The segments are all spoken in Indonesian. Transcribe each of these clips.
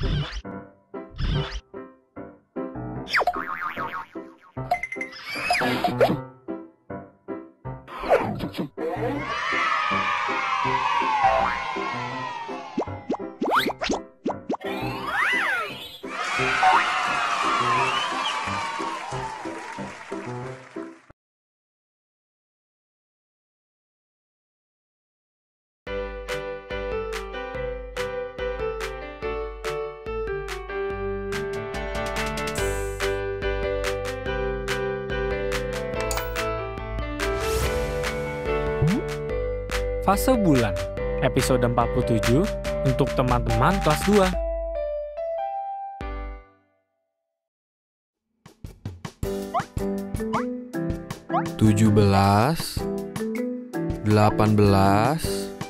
Fase bulan, episode 47 untuk teman-teman kelas 2. Tujuh belas, 18,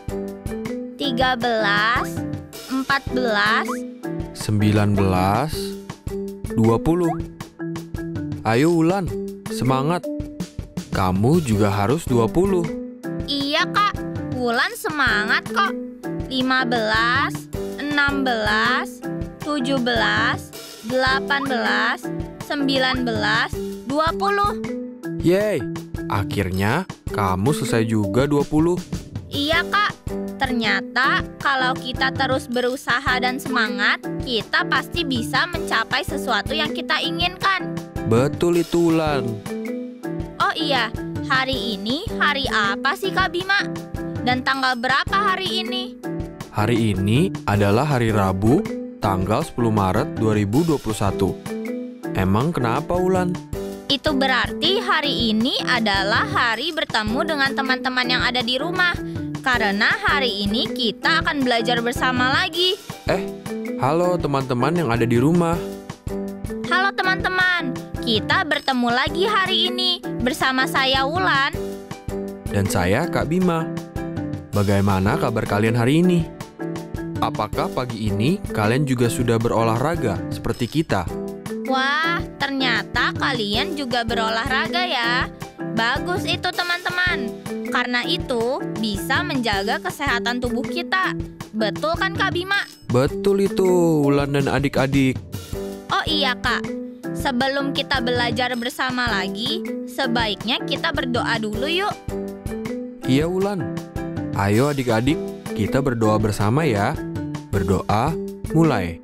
13, 14, 19, 20. Ayo Wulan, semangat. Kamu juga harus 20. Iya kak, Wulan semangat kok. 15, 16, 17, 18, 19, 20. Yeay, akhirnya kamu selesai juga 20. Iya kak, ternyata kalau kita terus berusaha dan semangat, kita pasti bisa mencapai sesuatu yang kita inginkan. Betul itu Wulan. Oh iya, hari ini hari apa sih Kak Bima? Dan tanggal berapa hari ini? Hari ini adalah hari Rabu, tanggal 10 Maret 2021. Emang kenapa Wulan? Itu berarti hari ini adalah hari bertemu dengan teman-teman yang ada di rumah. Karena hari ini kita akan belajar bersama lagi. Halo teman-teman yang ada di rumah. Halo teman-teman, kita bertemu lagi hari ini bersama saya Wulan. Dan saya Kak Bima. Bagaimana kabar kalian hari ini? Apakah pagi ini kalian juga sudah berolahraga seperti kita? Wah, ternyata kalian juga berolahraga ya. Bagus itu teman-teman. Karena itu bisa menjaga kesehatan tubuh kita. Betul kan Kak Bima? Betul itu Wulan dan adik-adik. Oh iya Kak, sebelum kita belajar bersama lagi, sebaiknya kita berdoa dulu yuk. Iya Wulan. Ayo adik-adik, kita berdoa bersama ya. Berdoa, mulai.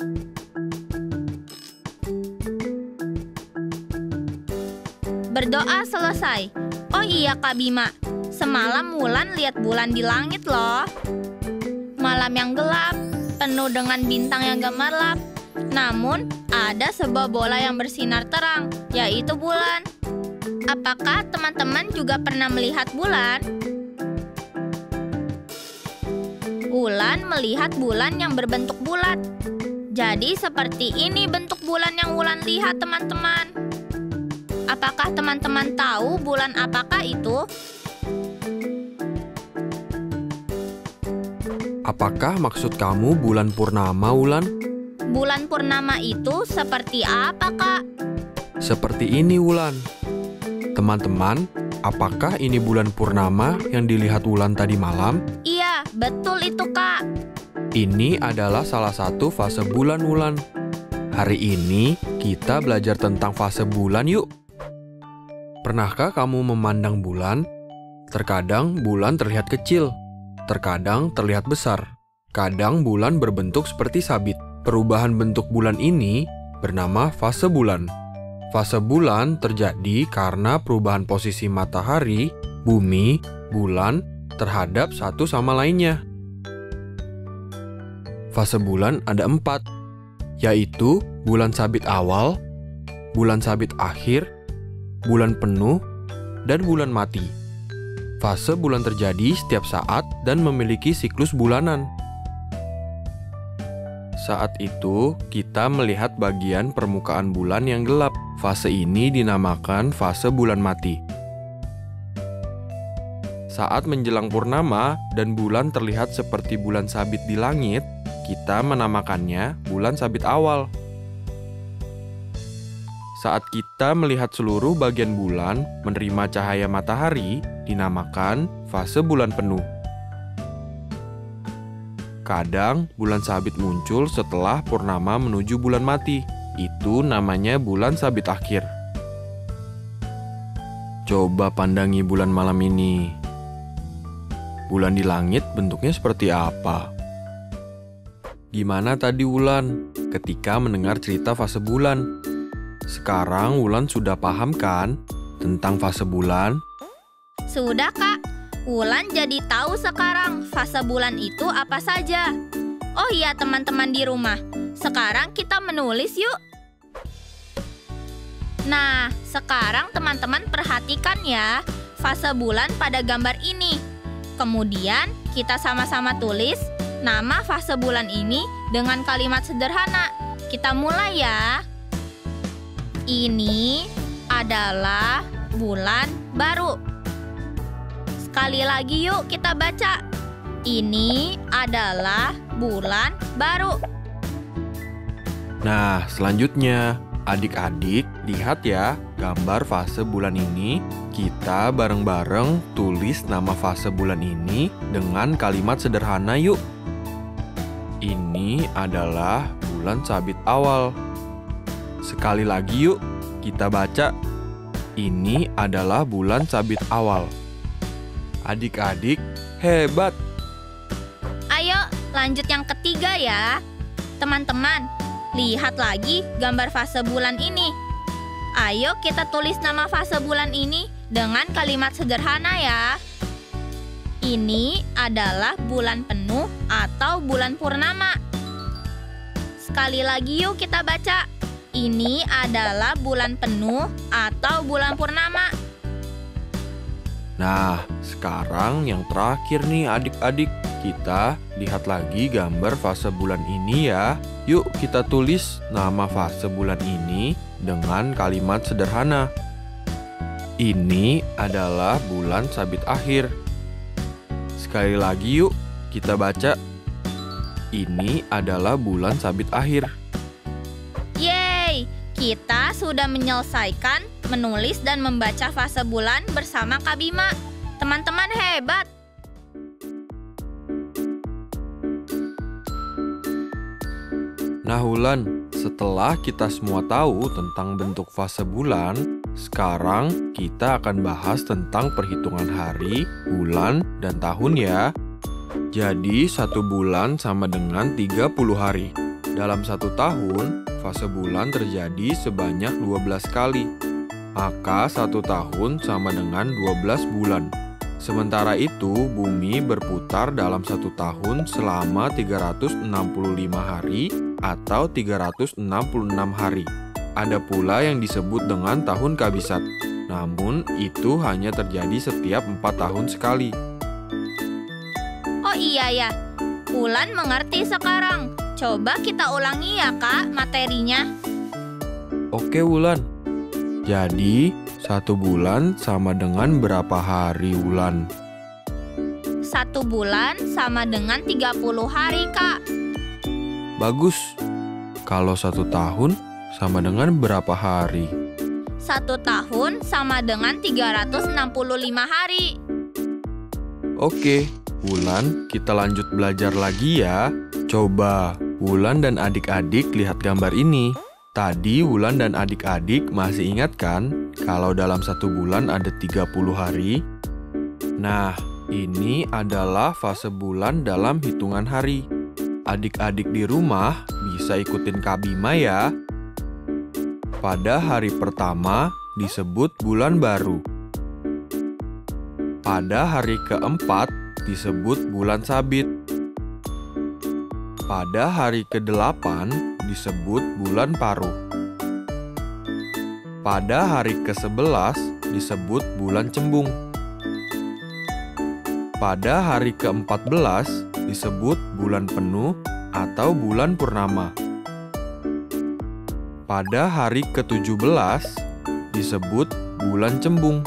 Berdoa selesai. Oh iya Kak Bima, semalam Wulan lihat bulan di langit loh. Malam yang gelap, penuh dengan bintang yang gemerlap. Namun, ada sebuah bola yang bersinar terang, yaitu bulan. Apakah teman-teman juga pernah melihat bulan? Wulan melihat bulan yang berbentuk bulat. Jadi seperti ini bentuk bulan yang Wulan lihat teman-teman. Apakah teman-teman tahu bulan apakah itu? Apakah maksud kamu bulan purnama, Wulan? Bulan purnama itu seperti apa, Kak? Seperti ini, Wulan. Teman-teman, apakah ini bulan purnama yang dilihat Wulan tadi malam? Iya, betul itu, Kak. Ini adalah salah satu fase bulan, Wulan. Hari ini kita belajar tentang fase bulan yuk. Pernahkah kamu memandang bulan? Terkadang bulan terlihat kecil, terkadang terlihat besar. Kadang bulan berbentuk seperti sabit. Perubahan bentuk bulan ini bernama fase bulan. Fase bulan terjadi karena perubahan posisi matahari, bumi, bulan terhadap satu sama lainnya. Fase bulan ada 4, yaitu bulan sabit awal, bulan sabit akhir, bulan penuh, dan bulan mati. Fase bulan terjadi setiap saat dan memiliki siklus bulanan. Saat itu, kita melihat bagian permukaan bulan yang gelap. Fase ini dinamakan fase bulan mati. Saat menjelang purnama dan bulan terlihat seperti bulan sabit di langit, kita menamakannya bulan sabit awal. Saat kita melihat seluruh bagian bulan menerima cahaya matahari, dinamakan fase bulan penuh. Kadang bulan sabit muncul setelah purnama menuju bulan mati. Itu namanya bulan sabit akhir. Coba pandangi bulan malam ini. Bulan di langit bentuknya seperti apa? Gimana tadi Wulan ketika mendengar cerita fase bulan? Sekarang Wulan sudah paham kan tentang fase bulan? Sudah, Kak. Wulan jadi tahu sekarang fase bulan itu apa saja. Oh iya teman-teman di rumah, sekarang kita menulis yuk. Nah, sekarang teman-teman perhatikan ya fase bulan pada gambar ini. Kemudian kita sama-sama tulis nama fase bulan ini dengan kalimat sederhana. Kita mulai ya. Ini adalah bulan baru. Sekali lagi yuk kita baca. Ini adalah bulan baru. Nah, selanjutnya adik-adik lihat ya gambar fase bulan ini. Kita bareng-bareng tulis nama fase bulan ini dengan kalimat sederhana yuk. Ini adalah bulan sabit awal. Sekali lagi yuk kita baca. Ini adalah bulan sabit awal. Adik-adik hebat. Ayo lanjut yang ketiga ya. Teman-teman, lihat lagi gambar fase bulan ini. Ayo kita tulis nama fase bulan ini dengan kalimat sederhana ya. Ini adalah bulan penuh atau bulan purnama. Sekali lagi yuk kita baca. Ini adalah bulan penuh atau bulan purnama. Nah, sekarang yang terakhir nih adik-adik. Kita lihat lagi gambar fase bulan ini ya. Yuk kita tulis nama fase bulan ini dengan kalimat sederhana. Ini adalah bulan sabit akhir. Sekali lagi yuk kita baca. Ini adalah bulan sabit akhir. Yeay, kita sudah menyelesaikan menulis dan membaca fase bulan bersama Kak Bima. Teman-teman hebat. Nah Wulan, setelah kita semua tahu tentang bentuk fase bulan, sekarang kita akan bahas tentang perhitungan hari, bulan, dan tahun ya. Jadi, 1 bulan sama dengan 30 hari. Dalam 1 tahun, fase bulan terjadi sebanyak 12 kali. Maka 1 tahun sama dengan 12 bulan. Sementara itu, bumi berputar dalam 1 tahun selama 365 hari atau 366 hari. Ada pula yang disebut dengan tahun kabisat. Namun, itu hanya terjadi setiap 4 tahun sekali. Oh iya ya, Wulan mengerti sekarang. Coba kita ulangi ya Kak materinya. Oke Wulan. Jadi, 1 bulan sama dengan berapa hari Wulan? 1 bulan sama dengan 30 hari Kak. Bagus. Kalau 1 tahun sama dengan berapa hari? 1 tahun sama dengan 365 hari. Oke, Wulan, kita lanjut belajar lagi ya. Coba, Wulan dan adik-adik lihat gambar ini. Tadi Wulan dan adik-adik masih ingat kan kalau dalam 1 bulan ada 30 hari? Nah, ini adalah fase bulan dalam hitungan hari. Adik-adik di rumah bisa ikutin Kak Bima ya. Pada hari pertama disebut bulan baru. Pada hari keempat disebut bulan sabit. Pada hari ke-8 disebut bulan paruh. Pada hari ke-11 disebut bulan cembung. Pada hari ke-14 disebut bulan penuh atau bulan purnama. Pada hari ke-17 disebut bulan cembung.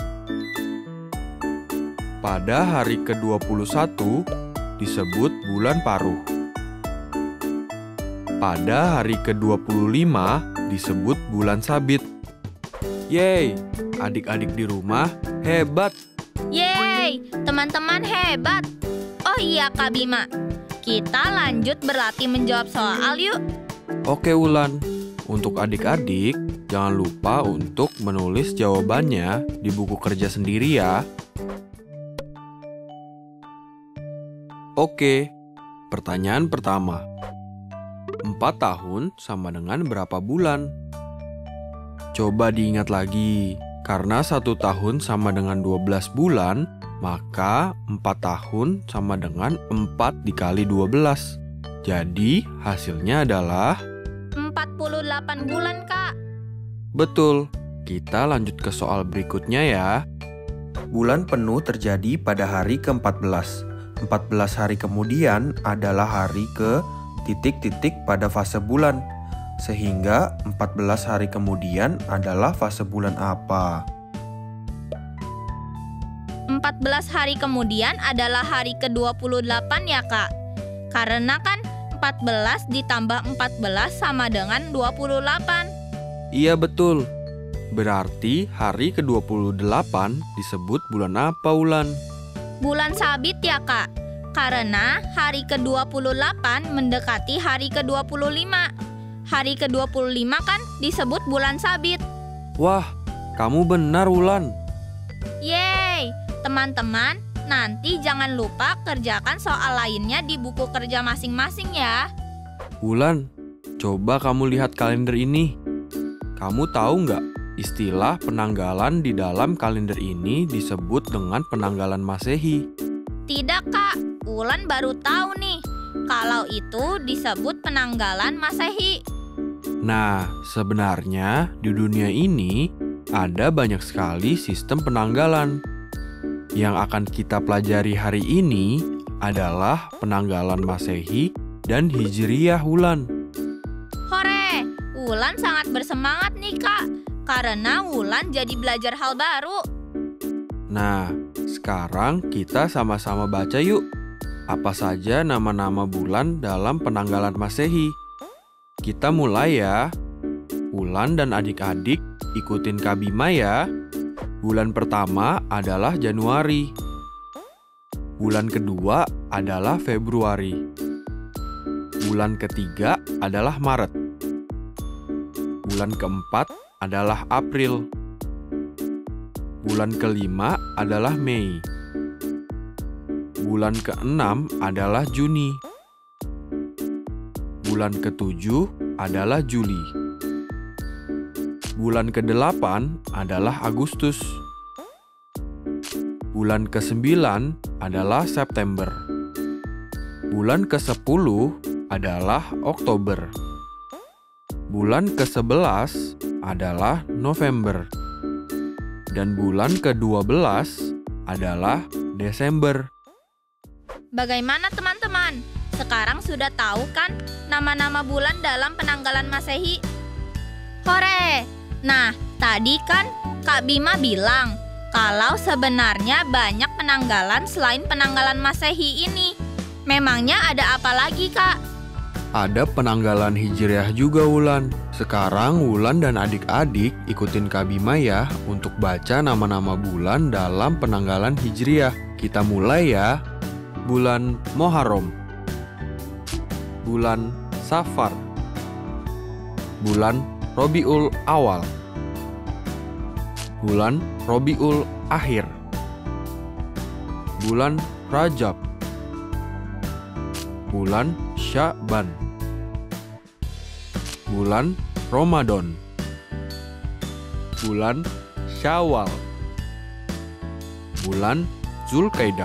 Pada hari ke-21 disebut bulan paruh. Pada hari ke-25 disebut bulan sabit. Yeay, adik-adik di rumah hebat. Yeay, teman-teman hebat. Oh iya Kak Bima, Kita lanjut berlatih menjawab soal yuk. Oke Wulan, untuk adik-adik jangan lupa untuk menulis jawabannya di buku kerja sendiri ya. Oke, pertanyaan pertama. 4 tahun sama dengan berapa bulan? Coba diingat lagi, karena 1 tahun sama dengan 12 bulan, maka 4 tahun sama dengan 4 dikali 12. Jadi hasilnya adalah 48 bulan, Kak. betul. Kita lanjut ke soal berikutnya ya. Bulan penuh terjadi pada hari ke-14. 14 hari kemudian adalah hari ke titik-titik pada fase bulan. Sehingga 14 hari kemudian adalah fase bulan apa? 14 hari kemudian adalah hari ke-28 ya, Kak. Karena kan 14 ditambah 14 sama dengan 28. Iya betul. Berarti hari ke-28 disebut bulan apa, Wulan? Bulan sabit ya, Kak. Karena hari ke-28 mendekati hari ke-25. Hari ke-25 kan disebut bulan sabit. Wah, kamu benar, Wulan. Yeay! Teman-teman, nanti jangan lupa kerjakan soal lainnya di buku kerja masing-masing ya. Wulan, coba kamu lihat kalender ini. Kamu tahu nggak, istilah penanggalan di dalam kalender ini disebut dengan penanggalan Masehi. Tidak, Kak. Wulan baru tahu nih, kalau itu disebut penanggalan Masehi. Nah, sebenarnya di dunia ini ada banyak sekali sistem penanggalan. Yang akan kita pelajari hari ini adalah penanggalan Masehi dan Hijriyah, Wulan. Hore! Wulan sangat bersemangat nih, Kak. Karena Wulan jadi belajar hal baru. Nah, sekarang kita sama-sama baca yuk. Apa saja nama-nama bulan dalam penanggalan Masehi? Kita mulai ya. Wulan dan adik-adik ikutin Kak Bima ya. Bulan pertama adalah Januari. Bulan kedua adalah Februari. Bulan ketiga adalah Maret. Bulan keempat adalah April. Bulan kelima adalah Mei. Bulan keenam adalah Juni. Bulan ketujuh adalah Juli. Bulan ke-8 adalah Agustus. Bulan ke-9 adalah September. Bulan ke-10 adalah Oktober. Bulan ke-11 adalah November. Dan bulan ke-12 adalah Desember. Bagaimana teman-teman? Sekarang sudah tahu kan nama-nama bulan dalam penanggalan Masehi? Hore! Nah, tadi kan Kak Bima bilang kalau sebenarnya banyak penanggalan selain penanggalan Masehi ini. Memangnya ada apa lagi, Kak? Ada penanggalan Hijriah juga, Wulan. Sekarang Wulan dan adik-adik ikutin Kak Bima ya untuk baca nama-nama bulan dalam penanggalan Hijriah. Kita mulai ya. Bulan Muharram. Bulan Safar. Bulan Robiul Awal. Bulan Robiul Akhir. Bulan Rajab. Bulan Sya'ban. Bulan Ramadan. Bulan Syawal. Bulan Zulkaidah.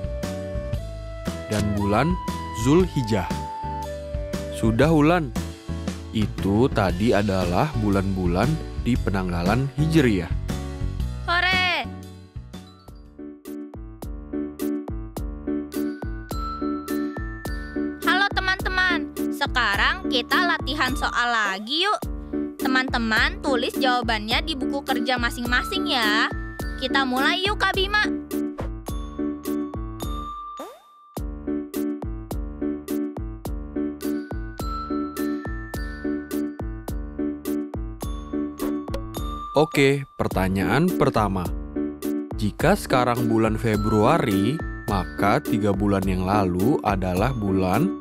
Dan bulan Zulhijjah. Sudah, Wulan. Itu tadi adalah bulan-bulan di penanggalan Hijriyah. Hore! Halo teman-teman, sekarang kita latihan soal lagi yuk. Teman-teman tulis jawabannya di buku kerja masing-masing ya. Kita mulai yuk, Kak Bima. Oke, pertanyaan pertama. Jika sekarang bulan Februari, Maka 3 bulan yang lalu adalah bulan.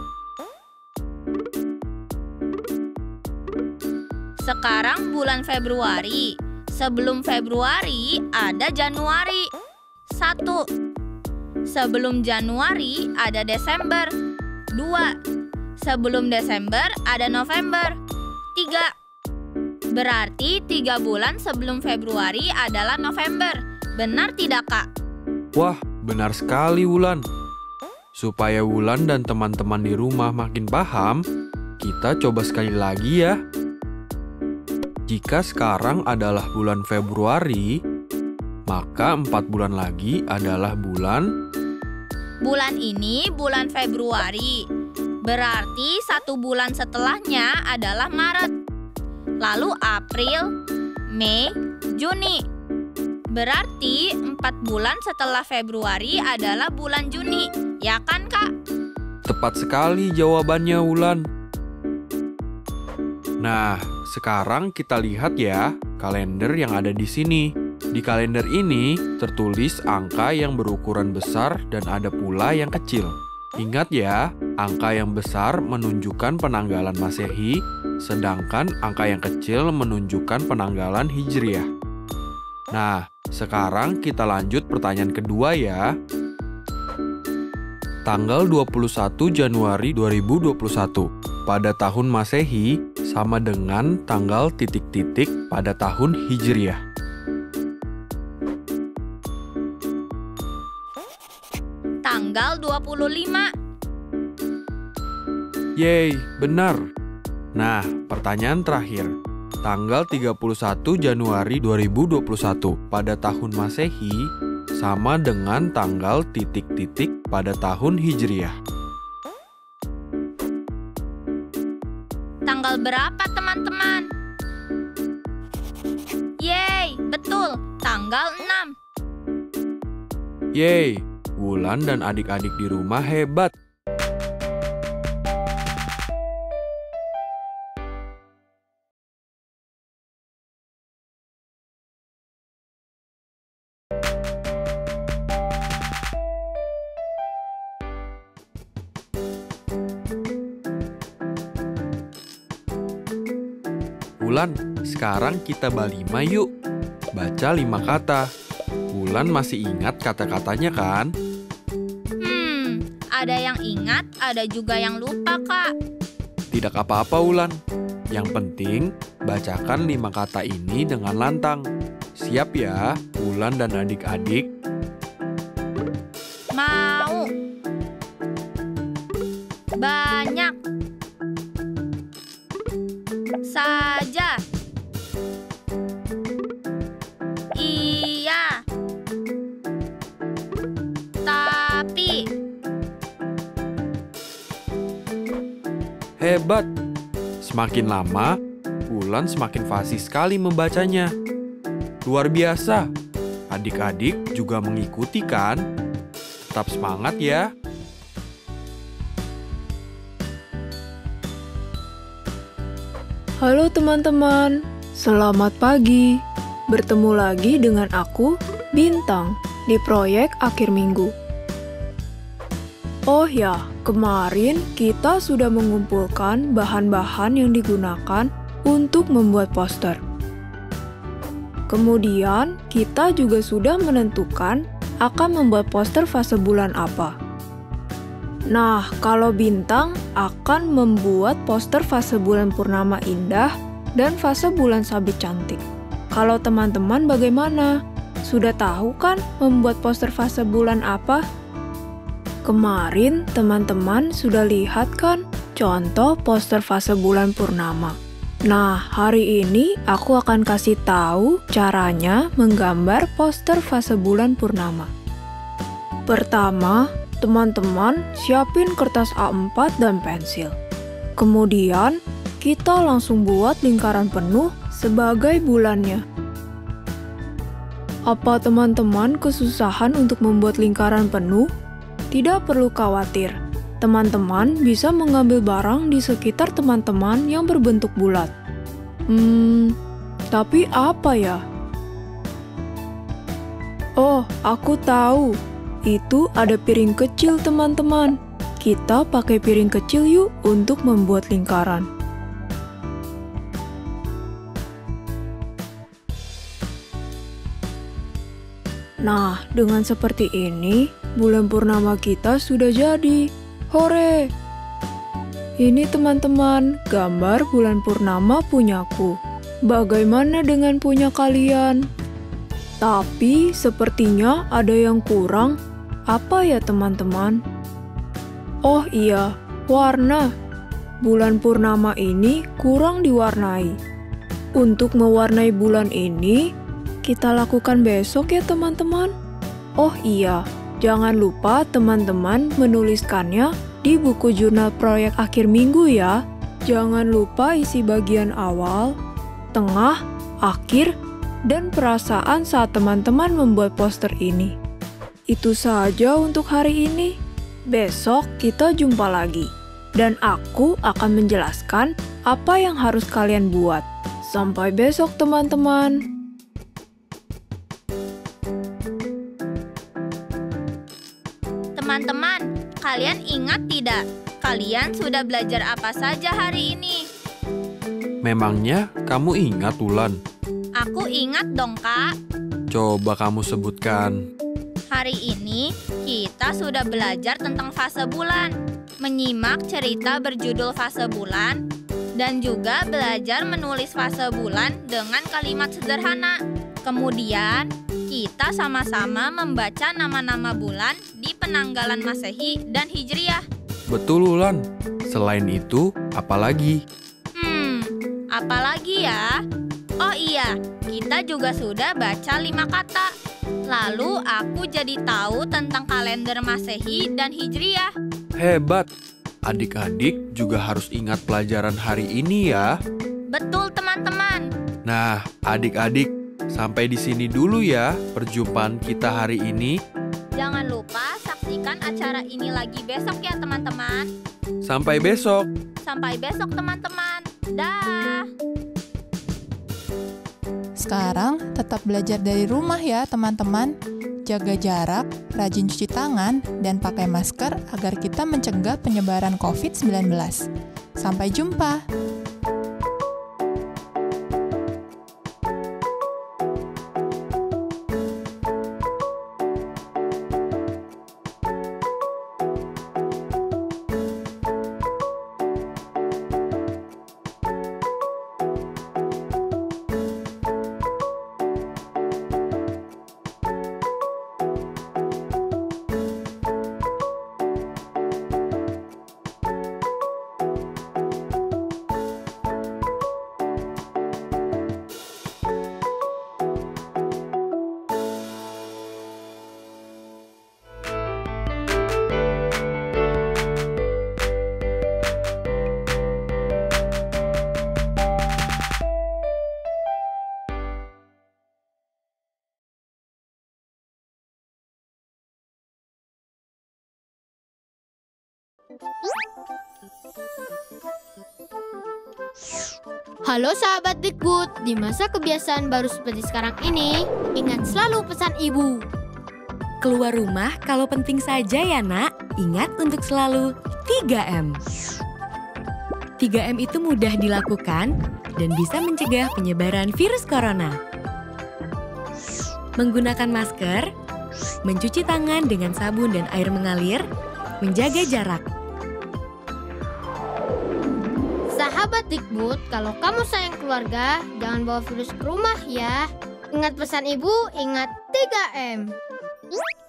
Sekarang bulan Februari. Sebelum Februari ada Januari. 1. Sebelum Januari ada Desember. 2. Sebelum Desember ada November. 3. Berarti 3 bulan sebelum Februari adalah November. Benar tidak, Kak? Wah, benar sekali Wulan. Supaya Wulan dan teman-teman di rumah makin paham, kita coba sekali lagi ya. Jika sekarang adalah bulan Februari, maka 4 bulan lagi adalah bulan. Bulan ini bulan Februari. Berarti 1 bulan setelahnya adalah Maret. Lalu April, Mei, Juni. Berarti 4 bulan setelah Februari adalah bulan Juni. Ya kan, Kak? Tepat sekali jawabannya Wulan. Nah, sekarang kita lihat ya kalender yang ada di sini. Di kalender ini tertulis angka yang berukuran besar dan ada pula yang kecil. Ingat ya, angka yang besar menunjukkan penanggalan Masehi, sedangkan angka yang kecil menunjukkan penanggalan Hijriah. Nah, sekarang kita lanjut pertanyaan kedua ya. Tanggal 21 Januari 2021 pada tahun Masehi sama dengan tanggal titik-titik pada tahun Hijriah. Tanggal 25. Yeay, benar. Nah, pertanyaan terakhir. Tanggal 31 Januari 2021 pada tahun Masehi sama dengan tanggal titik-titik pada tahun Hijriah. Tanggal berapa, teman-teman? Yeay, betul. Tanggal 6. Yeay, Wulan dan adik-adik di rumah hebat. Wulan, sekarang kita balima yuk. Baca 5 kata. Wulan masih ingat kata-katanya kan? Ada yang ingat, ada juga yang lupa, Kak. Tidak apa-apa Wulan. Yang penting, bacakan 5 kata ini dengan lantang. Siap ya, Wulan dan adik-adik? Mau. Banyak. Saja. Iya. Tapi. Hebat! Semakin lama, Wulan semakin fasih sekali membacanya. Luar biasa! Adik-adik juga mengikuti kan? Tetap semangat ya! Halo teman-teman, selamat pagi. Bertemu lagi dengan aku, Bintang, di proyek akhir minggu. Oh ya, kemarin kita sudah mengumpulkan bahan-bahan yang digunakan untuk membuat poster. Kemudian, kita juga sudah menentukan akan membuat poster fase bulan apa. Nah, kalau Bintang akan membuat poster fase bulan purnama indah dan fase bulan sabit cantik. Kalau teman-teman bagaimana? Sudah tahu kan membuat poster fase bulan apa? Kemarin teman-teman sudah lihat kan contoh poster fase bulan purnama. Nah, hari ini aku akan kasih tahu caranya menggambar poster fase bulan purnama. Pertama, teman-teman siapin kertas A4 dan pensil. Kemudian, kita langsung buat lingkaran penuh sebagai bulannya. Apa teman-teman kesusahan untuk membuat lingkaran penuh? Tidak perlu khawatir. Teman-teman bisa mengambil barang di sekitar teman-teman yang berbentuk bulat. Tapi apa ya? Oh, aku tahu. Itu ada piring kecil, teman-teman. Kita pakai piring kecil yuk untuk membuat lingkaran. Nah, dengan seperti ini, bulan purnama kita sudah jadi. Hore! Ini teman-teman, gambar bulan purnama punyaku. Bagaimana dengan punya kalian? Tapi sepertinya ada yang kurang. Apa ya teman-teman? Oh iya, warna. Bulan purnama ini kurang diwarnai. Untuk mewarnai bulan ini, kita lakukan besok ya teman-teman. Oh iya, jangan lupa teman-teman menuliskannya di buku jurnal proyek akhir minggu ya. Jangan lupa isi bagian awal, tengah, akhir, dan perasaan saat teman-teman membuat poster ini. Itu saja untuk hari ini. Besok kita jumpa lagi. Dan aku akan menjelaskan apa yang harus kalian buat. Sampai besok teman-teman. Teman-teman, kalian ingat tidak? Kalian sudah belajar apa saja hari ini? Memangnya kamu ingat, Wulan? Aku ingat dong, Kak. Coba kamu sebutkan. Hari ini kita sudah belajar tentang fase bulan, menyimak cerita berjudul fase bulan, dan juga belajar menulis fase bulan dengan kalimat sederhana. Kemudian, kita sama-sama membaca nama-nama bulan di penanggalan Masehi dan Hijriah. Betul, Wulan. Selain itu, apa lagi? Apalagi ya? Oh iya, kita juga sudah baca 5 kata. Lalu aku jadi tahu tentang kalender Masehi dan Hijriah. Hebat! Adik-adik juga harus ingat pelajaran hari ini ya. Betul teman-teman. Nah, adik-adik, sampai di sini dulu ya perjumpaan kita hari ini. Jangan lupa saksikan acara ini lagi besok ya teman-teman. Sampai besok. Sampai besok teman-teman. Dah. Sekarang tetap belajar dari rumah ya teman-teman. Jaga jarak, rajin cuci tangan, dan pakai masker agar kita mencegah penyebaran COVID-19. Sampai jumpa! Halo sahabat Dikbud, di masa kebiasaan baru seperti sekarang ini, ingat selalu pesan ibu. Keluar rumah kalau penting saja ya nak, ingat untuk selalu 3M. 3M itu mudah dilakukan dan bisa mencegah penyebaran virus corona. Menggunakan masker, mencuci tangan dengan sabun dan air mengalir, menjaga jarak. Sahabat Dikbud, kalau kamu sayang keluarga, jangan bawa virus ke rumah ya. Ingat pesan ibu, ingat 3M.